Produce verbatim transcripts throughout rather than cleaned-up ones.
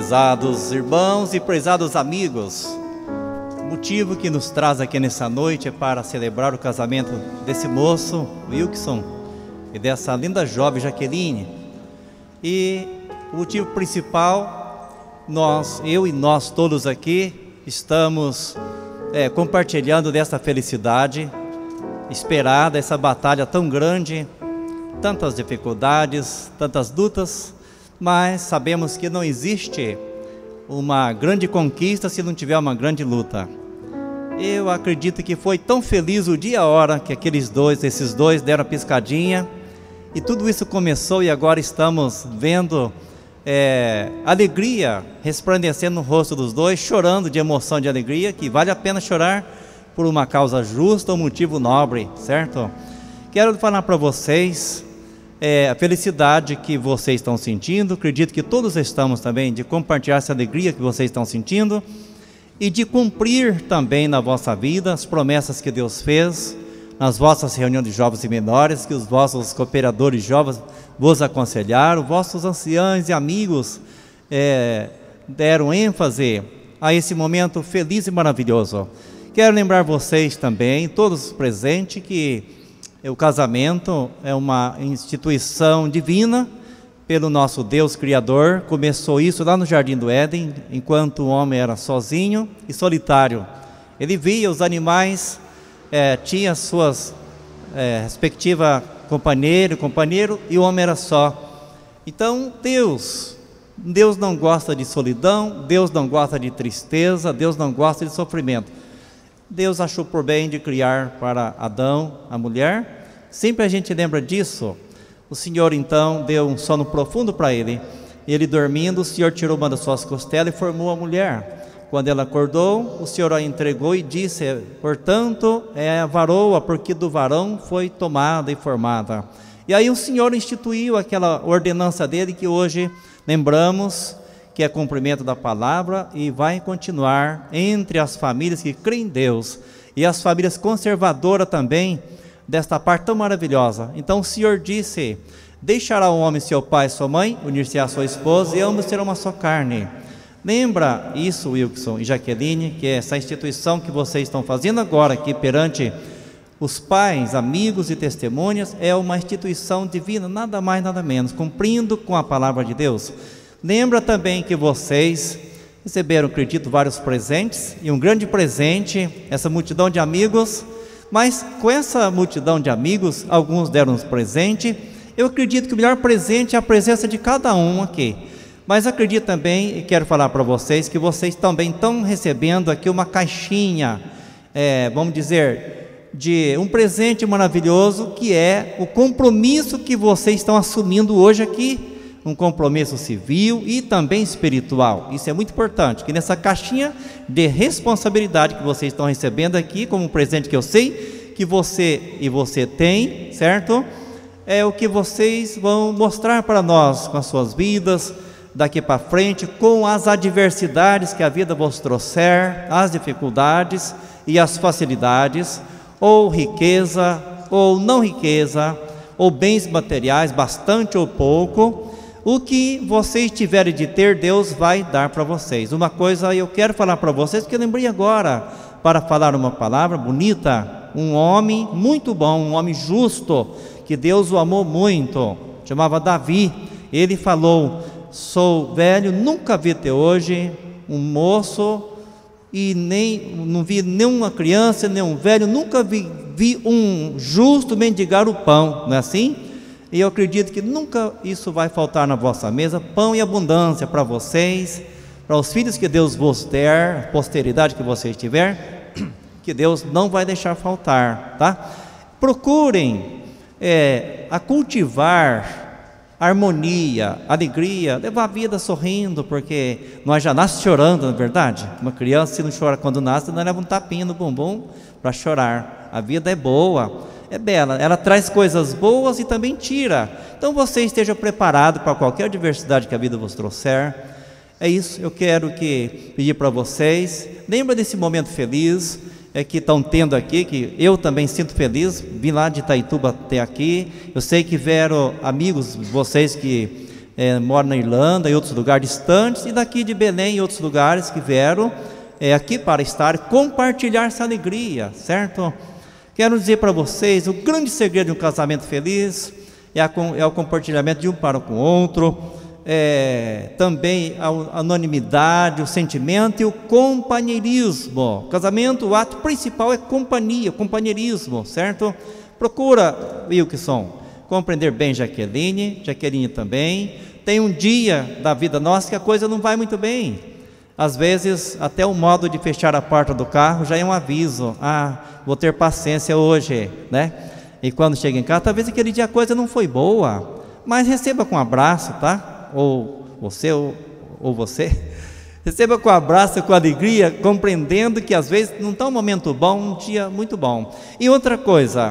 Prezados irmãos e prezados amigos, o motivo que nos traz aqui nessa noite é para celebrar o casamento desse moço, Wilson, e dessa linda jovem Jaqueline. E o motivo principal, nós, eu e nós todos aqui, estamos é, compartilhando dessa felicidade esperada, essa batalha tão grande, tantas dificuldades, tantas lutas, mas sabemos que não existe uma grande conquista se não tiver uma grande luta. Eu acredito que foi tão feliz o dia e a hora que aqueles dois, esses dois deram a piscadinha, e tudo isso começou e agora estamos vendo é, alegria resplandecendo no rosto dos dois, chorando de emoção, de alegria, que vale a pena chorar por uma causa justa, um motivo nobre, certo? Quero falar para vocês É, a felicidade que vocês estão sentindo, acredito que todos estamos também, de compartilhar essa alegria que vocês estão sentindo e de cumprir também na vossa vida as promessas que Deus fez nas vossas reuniões de jovens e menores, que os vossos cooperadores jovens vos aconselharam, vossos anciãos e amigos é, deram ênfase a esse momento feliz e maravilhoso. Quero lembrar vocês também, todos presentes, que o casamento é uma instituição divina pelo nosso Deus Criador. Começou isso lá no Jardim do Éden, enquanto o homem era sozinho e solitário. Ele via os animais, é, tinha suas é, respectivas companheiro, companheiro, e o homem era só. Então Deus, Deus não gosta de solidão, Deus não gosta de tristeza, Deus não gosta de sofrimento. Deus achou por bem de criar para Adão a mulher. Sempre a gente lembra disso. O Senhor então deu um sono profundo para ele. Ele dormindo, o Senhor tirou uma das suas costelas e formou a mulher. Quando ela acordou, o Senhor a entregou e disse: portanto é a varoa, porque do varão foi tomada e formada. E aí o Senhor instituiu aquela ordenança dele que hoje lembramos, que é cumprimento da palavra, e vai continuar entre as famílias que creem em Deus e as famílias conservadoras também desta parte tão maravilhosa. Então o Senhor disse: deixará o homem seu pai e sua mãe, unir-se à sua esposa, e ambos serão uma só carne. Lembra isso, Wilson e Jaqueline, que essa instituição que vocês estão fazendo agora aqui perante os pais, amigos e testemunhas é uma instituição divina, nada mais nada menos, cumprindo com a palavra de Deus. Lembra também que vocês receberam, acredito, vários presentes, e um grande presente, essa multidão de amigos. Mas com essa multidão de amigos, alguns deram um presente. Eu acredito que o melhor presente é a presença de cada um aqui. Mas acredito também, e quero falar para vocês, que vocês também estão recebendo aqui uma caixinha, é, vamos dizer, de um presente maravilhoso, que é o compromisso que vocês estão assumindo hoje aqui. Um compromisso civil e também espiritual. Isso é muito importante, que nessa caixinha de responsabilidade que vocês estão recebendo aqui, como um presente que eu sei que você e você tem, certo? É o que vocês vão mostrar para nós com as suas vidas, daqui para frente, com as adversidades que a vida vos trouxer, as dificuldades e as facilidades, ou riqueza, ou não riqueza, ou bens materiais, bastante ou pouco. O que vocês tiverem de ter, Deus vai dar para vocês. Uma coisa eu quero falar para vocês, porque eu lembrei agora, para falar uma palavra bonita. Um homem muito bom, um homem justo, que Deus o amou muito, chamava Davi. Ele falou: sou velho, nunca vi até hoje um moço, e nem, não vi nenhuma criança, nem um velho, nunca vi, vi um justo mendigar o pão, não é assim? E eu acredito que nunca isso vai faltar na vossa mesa, pão e abundância para vocês, para os filhos que Deus vos der, a posteridade que vocês tiver, que Deus não vai deixar faltar, tá? Procurem é, a cultivar harmonia, alegria, levar a vida sorrindo, porque nós já nascemos chorando, não é verdade? Uma criança, se não chora quando nasce, não leva um tapinha no bumbum para chorar. A vida é boa, é bela, ela traz coisas boas e também tira. Então você esteja preparado para qualquer adversidade que a vida vos trouxer. É isso, eu quero que pedir para vocês, lembra desse momento feliz é, que estão tendo aqui, que eu também sinto feliz, vim lá de Itaituba até aqui. Eu sei que vieram amigos, vocês que é, moram na Irlanda e outros lugares distantes, e daqui de Belém e outros lugares que vieram é, aqui para estar, compartilhar essa alegria, certo? Quero dizer para vocês, o grande segredo de um casamento feliz é, a, é o compartilhamento de um para com o outro, é, também a anonimidade, o sentimento e o companheirismo. O casamento, o ato principal é companhia, companheirismo, certo? Procura, Wilkson, compreender bem Jaqueline, Jaqueline também. Tem um dia da vida nossa que a coisa não vai muito bem. Às vezes, até o modo de fechar a porta do carro já é um aviso. Ah, vou ter paciência hoje, né? E quando chega em casa, talvez aquele dia a coisa não foi boa, mas receba com um abraço, tá? Ou você, ou, ou você. Receba com um abraço, com alegria, compreendendo que às vezes não está um momento bom, um dia muito bom. E outra coisa,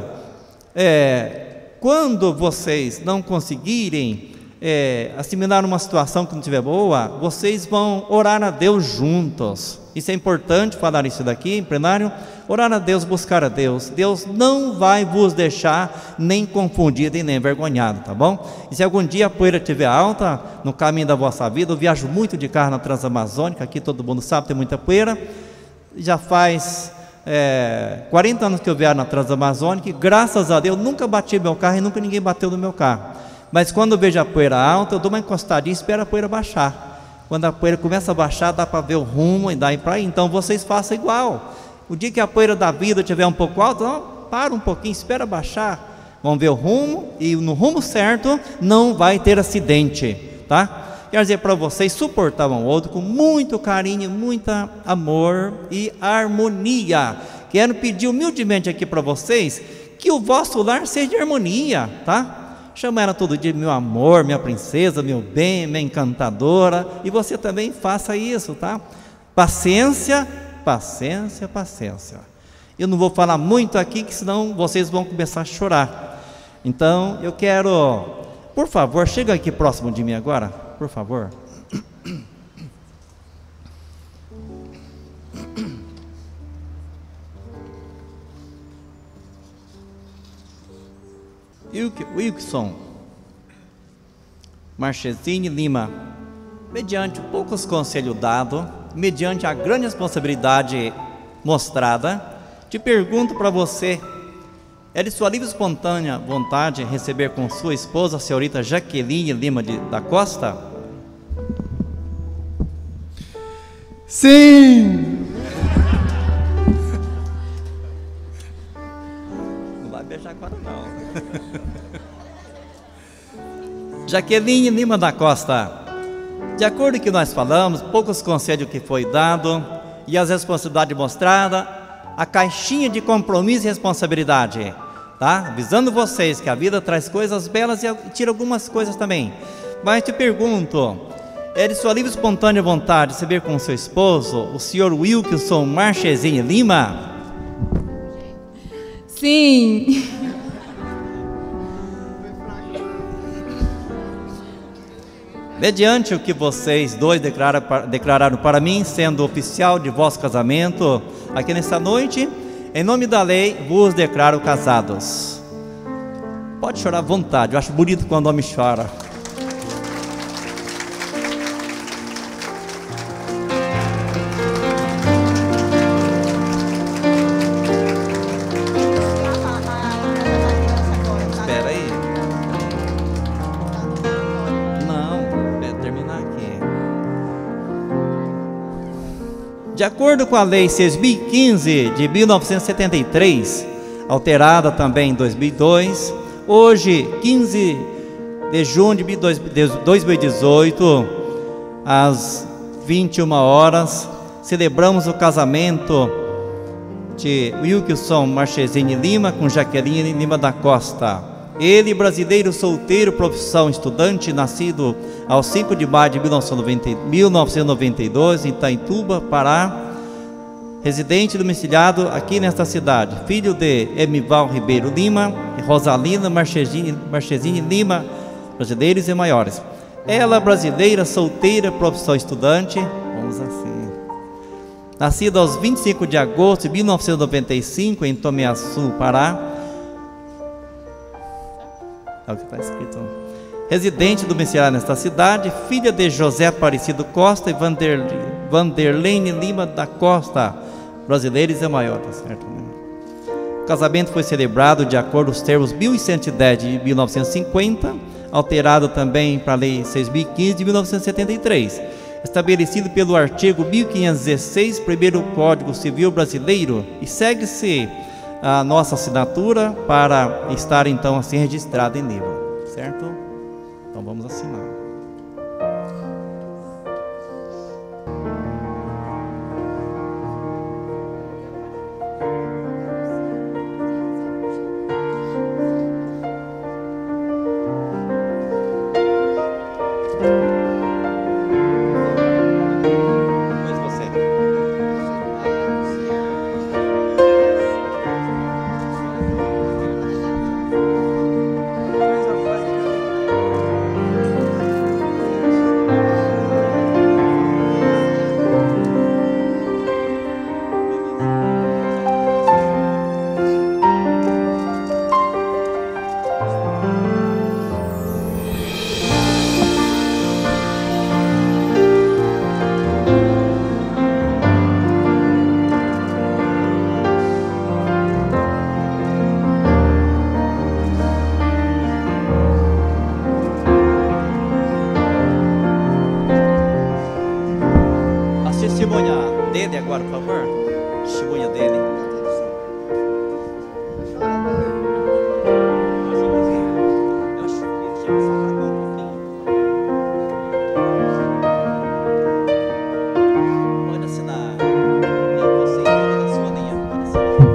é, quando vocês não conseguirem É, assimilar uma situação que não estiver boa, vocês vão orar a Deus juntos. Isso é importante falar isso daqui em plenário. Orar a Deus, buscar a Deus. Deus não vai vos deixar nem confundido e nem envergonhado, tá bom? E se algum dia a poeira estiver alta no caminho da vossa vida, eu viajo muito de carro na Transamazônica, aqui todo mundo sabe, tem muita poeira. Já faz é, quarenta anos que eu viajo na Transamazônica e graças a Deus nunca bati meu carro e nunca ninguém bateu no meu carro. Mas quando eu vejo a poeira alta, eu dou uma encostadinha e espero a poeira baixar. Quando a poeira começa a baixar, dá para ver o rumo e dá para ir. Então vocês façam igual. O dia que a poeira da vida estiver um pouco alta, não, para um pouquinho, espera baixar. Vão ver o rumo e no rumo certo não vai ter acidente, tá? Quero dizer para vocês, suportar um ao outro com muito carinho, muito amor e harmonia. Quero pedir humildemente aqui para vocês que o vosso lar seja de harmonia, tá? Chama ela todo dia, meu amor, minha princesa, meu bem, minha encantadora. E você também faça isso, tá? Paciência, paciência, paciência. Eu não vou falar muito aqui, que senão vocês vão começar a chorar. Então, eu quero, por favor, chega aqui próximo de mim agora, por favor. Wilkson Marchesini Lima, mediante poucos conselhos dados, mediante a grande responsabilidade mostrada, te pergunto para você: é de sua livre e espontânea vontade receber com sua esposa, a senhorita Jaqueline Lima de, da Costa? Sim! Não vai beijar agora não. Jaqueline Lima da Costa, de acordo com o que nós falamos, poucos conselhos que foi dado e as responsabilidades mostradas, a caixinha de compromisso e responsabilidade, tá? Avisando vocês que a vida traz coisas belas e tira algumas coisas também. Mas te pergunto, é de sua livre e espontânea vontade receber com seu esposo, o senhor Wilkson Marchesini Lima? Sim! Mediante o que vocês dois declararam, declararam para mim, sendo oficial de vosso casamento aqui nesta noite, em nome da lei vos declaro casados. Pode chorar à vontade, eu acho bonito quando o homem chora. Espera aí. De acordo com a Lei seis mil e quinze de mil novecentos e setenta e três, alterada também em dois mil e dois, hoje, quinze de junho de dois mil e dezoito, às vinte e uma horas, celebramos o casamento de Wilkson Marchesini Lima com Jaqueline Lima da Costa. Ele, brasileiro, solteiro, profissão estudante, nascido aos cinco de maio de mil novecentos e noventa e dois, em Itaituba, Pará, residente domiciliado aqui nesta cidade, filho de Emival Ribeiro Lima e Rosalina Marchesini, Marchesini Lima, brasileiros e maiores. Ela, brasileira, solteira, profissão estudante, vamos assim, nascida aos vinte e cinco de agosto de mil novecentos e noventa e cinco, em Tomiaçu, Pará. É o que está escrito. residente domiciliar nesta cidade, filha de José Aparecido Costa e Vander, Vanderlene Lima da Costa, brasileiros é maior, tá certo, né? O casamento foi celebrado de acordo com os termos mil cento e dez de mil novecentos e cinquenta, alterado também para a Lei seis mil e quinze de mil novecentos e setenta e três, estabelecido pelo artigo mil quinhentos e dezesseis, primeiro Código Civil Brasileiro, e segue-se a nossa assinatura para estar então assim registrado em livro, certo? Então vamos assinar. Testemunha dele agora, por favor. Testemunha dele. Pode assinar. Você da sua linha. Pode assinar.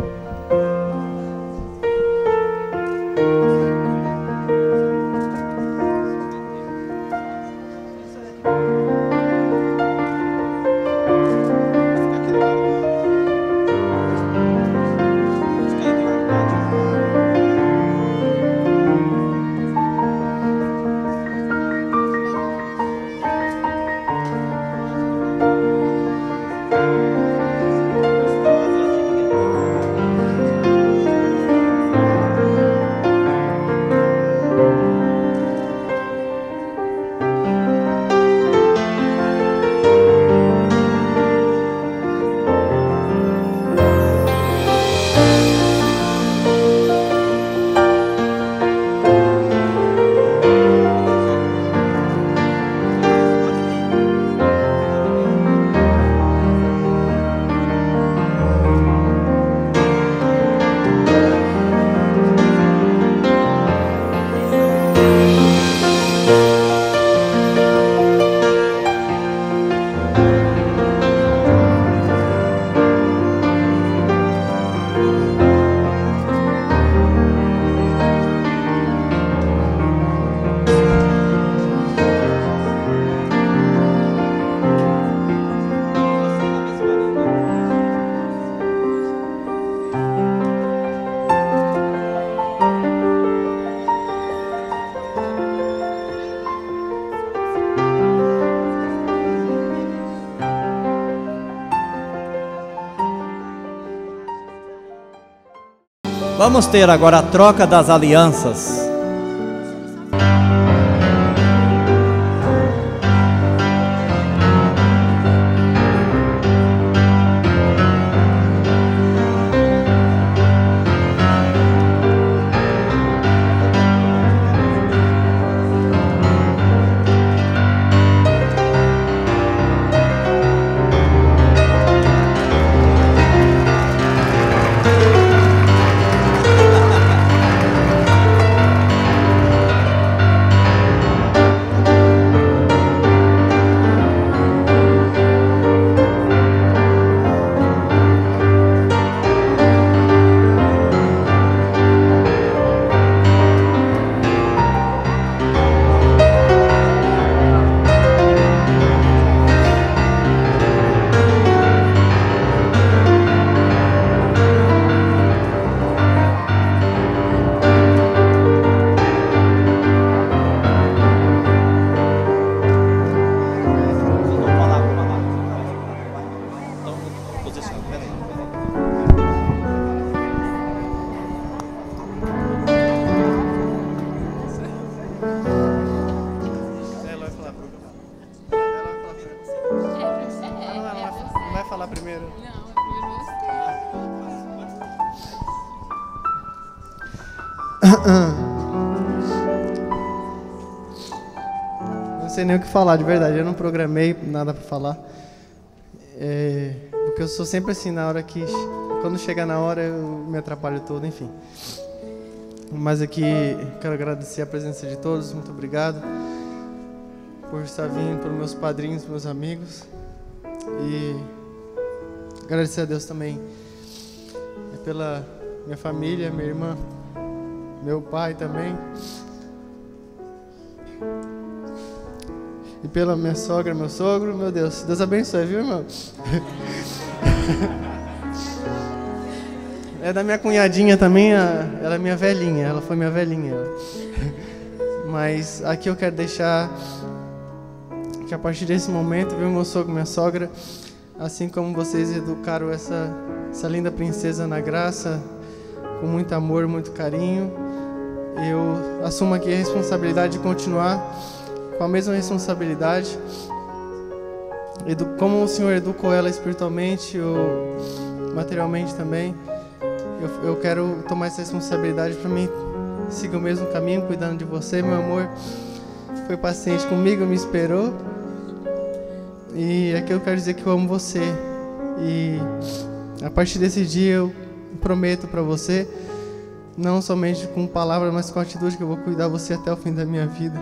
Vamos ter agora a troca das alianças. Não sei nem o que falar, de verdade. Eu não programei nada para falar. É, porque eu sou sempre assim, na hora que... Quando chega na hora, eu me atrapalho todo, enfim. Mas aqui, quero agradecer a presença de todos. Muito obrigado por estar vindo, por meus padrinhos, meus amigos. E agradecer a Deus também pela minha família, minha irmã, meu pai também. E pela minha sogra, meu sogro, meu Deus. Deus abençoe, viu, irmão? É da minha cunhadinha também, ela é minha velhinha, ela foi minha velhinha. Mas aqui eu quero deixar que a partir desse momento, viu, meu sogro, minha sogra, assim como vocês educaram essa, essa linda princesa na graça, com muito amor, muito carinho, eu assumo aqui a responsabilidade de continuar com a mesma responsabilidade. Edu, como o Senhor educou ela espiritualmente ou materialmente também, eu, eu quero tomar essa responsabilidade para mim seguir o mesmo caminho, cuidando de você. Meu amor foi paciente comigo, me esperou. E aqui eu quero dizer que eu amo você. E a partir desse dia eu prometo para você, não somente com palavras, mas com atitude, que eu vou cuidar de você até o fim da minha vida.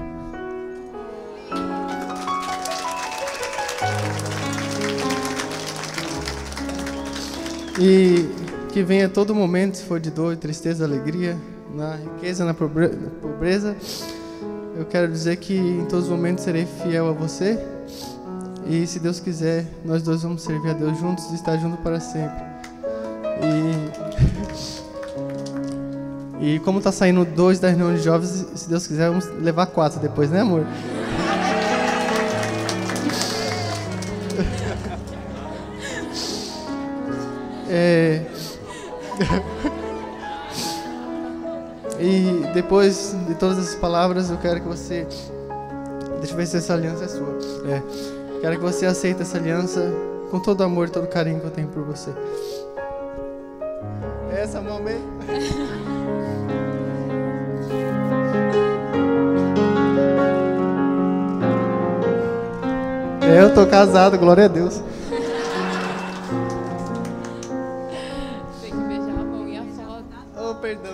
E que venha todo momento, se for de dor, tristeza, alegria, na riqueza, na pobreza. Eu quero dizer que em todos os momentos serei fiel a você. E se Deus quiser, nós dois vamos servir a Deus juntos e estar juntos para sempre. E, e como está saindo dois da reunião de jovens, se Deus quiser, vamos levar quatro depois, né, amor? É... E depois de todas essas palavras, eu quero que você... Deixa eu ver se essa aliança é sua. É. Quero que você aceite essa aliança com todo o amor e todo o carinho que eu tenho por você. É essa mão mesmo? É, eu tô casado, glória a Deus. Tem que beijar a mão e a foto. Oh, perdão.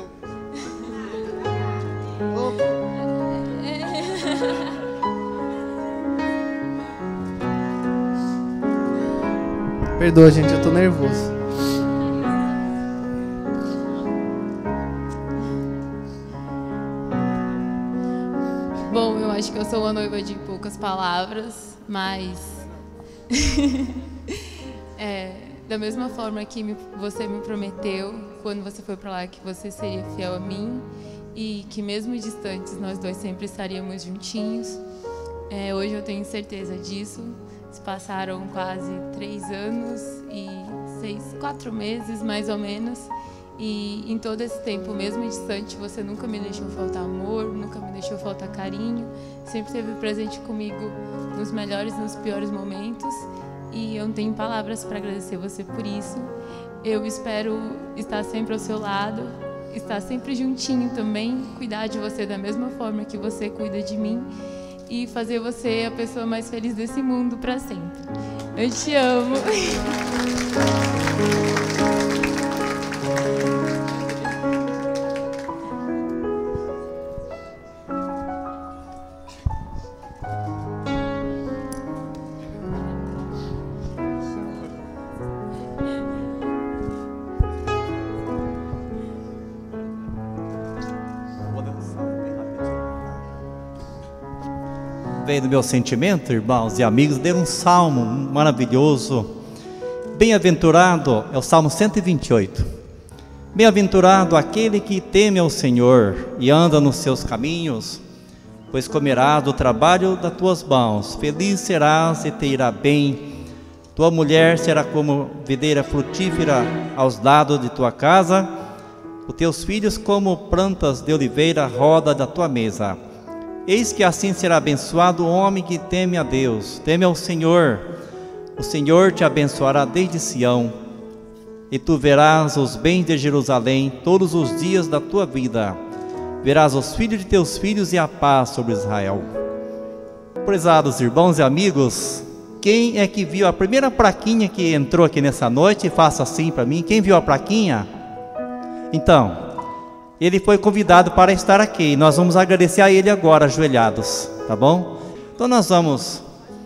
Perdoa, gente, eu tô nervoso. Bom, eu acho que eu sou uma noiva de poucas palavras, mas é, da mesma forma que me, você me prometeu quando você foi pra lá que você seria fiel a mim e que mesmo distantes nós dois sempre estaríamos juntinhos. É, hoje eu tenho certeza disso. Se passaram quase três anos e seis, quatro meses mais ou menos. E em todo esse tempo, mesmo distante, você nunca me deixou faltar amor, nunca me deixou faltar carinho. Sempre esteve presente comigo nos melhores e nos piores momentos. E eu não tenho palavras para agradecer você por isso. Eu espero estar sempre ao seu lado, estar sempre juntinho também, cuidar de você da mesma forma que você cuida de mim. E fazer você a pessoa mais feliz desse mundo para sempre. Eu te amo. Veio do meu sentimento, irmãos e amigos, dê um salmo maravilhoso. Bem-aventurado, é o Salmo cento e vinte e oito. Bem-aventurado aquele que teme ao Senhor e anda nos seus caminhos, pois comerás do trabalho das tuas mãos. Feliz serás e te irá bem. Tua mulher será como videira frutífera aos lados de tua casa, os teus filhos como plantas de oliveira à roda da tua mesa. Eis que assim será abençoado o homem que teme a Deus, teme ao Senhor. O Senhor te abençoará desde Sião, e tu verás os bens de Jerusalém todos os dias da tua vida. verás os filhos de teus filhos e a paz sobre Israel. Prezados irmãos e amigos, quem é que viu a primeira plaquinha que entrou aqui nessa noite? Faça assim para mim. Quem viu a plaquinha? Então, ele foi convidado para estar aqui. Nós vamos agradecer a ele agora, ajoelhados, tá bom? Então nós vamos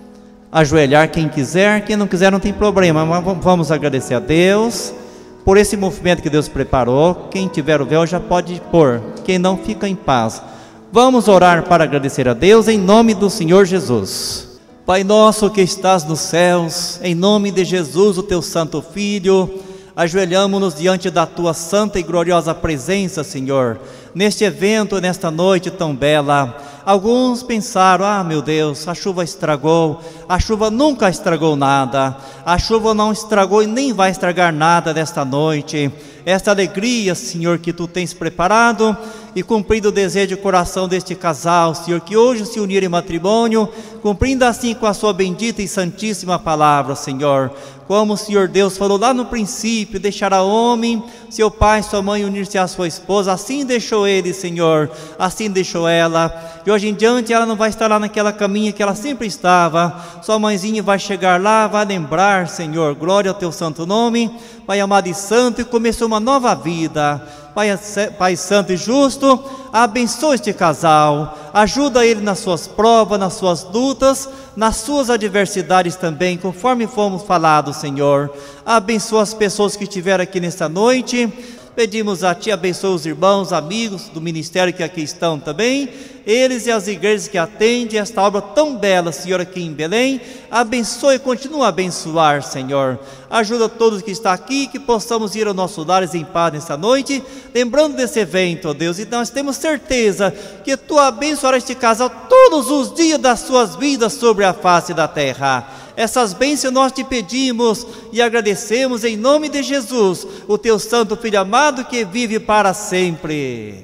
ajoelhar quem quiser, quem não quiser não tem problema, mas vamos agradecer a Deus por esse movimento que Deus preparou. Quem tiver o véu já pode pôr, quem não fica em paz. Vamos orar para agradecer a Deus em nome do Senhor Jesus. Pai nosso que estás nos céus, em nome de Jesus, o teu santo Filho, ajoelhamos-nos diante da tua santa e gloriosa presença, Senhor, neste evento, nesta noite tão bela. Alguns pensaram: ah, meu Deus, a chuva estragou. A chuva nunca estragou nada. A chuva não estragou e nem vai estragar nada desta noite. Esta alegria, Senhor, que tu tens preparado e cumprido o desejo de coração deste casal, Senhor, que hoje se unir em matrimônio, cumprindo assim com a sua bendita e santíssima palavra, Senhor. Como o Senhor Deus falou lá no princípio: deixará homem, seu pai, sua mãe, unir-se à sua esposa. Assim deixou ele, Senhor, assim deixou ela. De hoje em diante ela não vai estar lá naquela caminha que ela sempre estava. Sua mãezinha vai chegar lá, vai lembrar, Senhor, glória ao teu santo nome, Pai amado e santo, e começou uma nova vida. Pai, Pai santo e justo, abençoa este casal, ajuda ele nas suas provas, nas suas lutas, nas suas adversidades também, conforme fomos falados, Senhor. Abençoa as pessoas que estiveram aqui nesta noite. Pedimos a Ti, abençoa os irmãos, amigos do ministério que aqui estão também, eles e as igrejas que atendem esta obra tão bela, Senhor, aqui em Belém. Abençoe e continua a abençoar, Senhor. Ajuda todos que estão aqui, que possamos ir aos nossos lares em paz nesta noite, lembrando desse evento, ó Deus. E nós temos certeza que Tu abençoarás este casal todos os dias das suas vidas sobre a face da terra. Essas bênçãos nós te pedimos e agradecemos em nome de Jesus, o teu santo Filho amado que vive para sempre.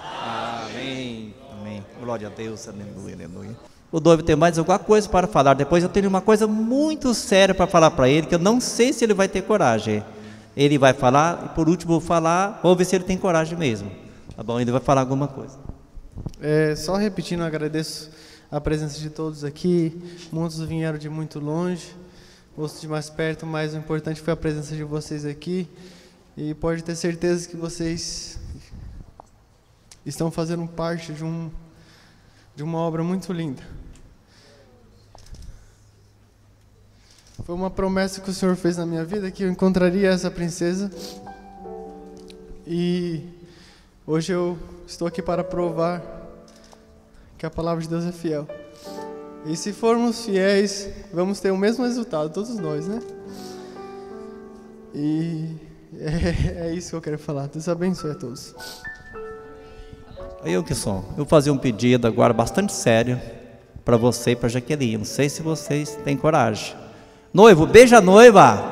Amém. Amém. Glória a Deus. Aleluia, aleluia. O noivo tem mais alguma coisa para falar. Depois eu tenho uma coisa muito séria para falar para ele, que eu não sei se ele vai ter coragem. Ele vai falar e por último vou falar, vou ver se ele tem coragem mesmo. Tá bom? Ele vai falar alguma coisa. É, só repetindo, eu agradeço a presença de todos aqui. Muitos vieram de muito longe, outros de mais perto, mas o importante foi a presença de vocês aqui. E pode ter certeza que vocês estão fazendo parte de, um, de uma obra muito linda. Foi uma promessa que o Senhor fez na minha vida, que eu encontraria essa princesa. E hoje eu estou aqui para provar que a palavra de Deus é fiel. E se formos fiéis, vamos ter o mesmo resultado, todos nós, né? E é, é isso que eu quero falar. Deus abençoe a todos. Eu que sou. Eu vou fazer um pedido agora bastante sério para você e para Jaqueline. Não sei se vocês têm coragem. Noivo, beija a noiva.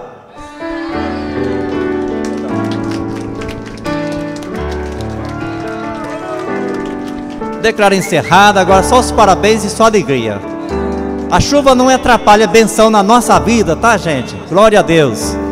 Declaro encerrada, agora só os parabéns e só alegria. A chuva não atrapalha a benção na nossa vida, tá, gente? Glória a Deus.